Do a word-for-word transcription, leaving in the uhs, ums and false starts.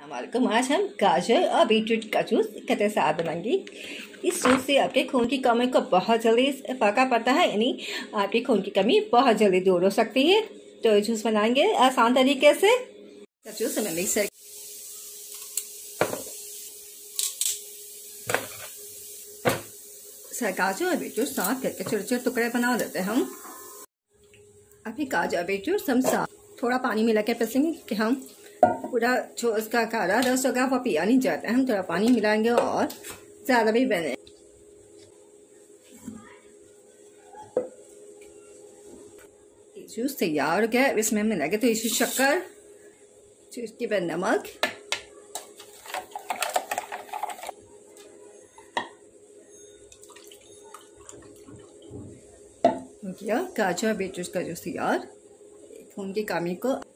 हमारे को आज हम गाजर और बीटरूट का जूस इकट्ठे साथ बनाएंगे। इस जूस से आपके खून की कमी को बहुत जल्दी फाका पड़ता है, यानी आपकी खून की कमी बहुत जल्दी दूर हो सकती है। तो जूस बनाएंगे आसान तरीके से। तो जूस हमें मिक्सर गाजर और बीटरूट साफ करके छोटे छोटे टुकड़े बना देते हैं हम। अभी गाजर और बीटरूट हम साफ थोड़ा पानी मिला के पीसेंगे कि हम पूरा जो उसका काला रस होगा वो पिया नहीं जाता है। हम थोड़ा पानी मिलाएंगे और ज़्यादा भी बने। जूस तैयार हो गया। इसमें हम मिलाएंगे तो इसी शक्कर, उसके बाद नमक, किया गाजर बीटरूट का जूस तैयार। खून की कमी को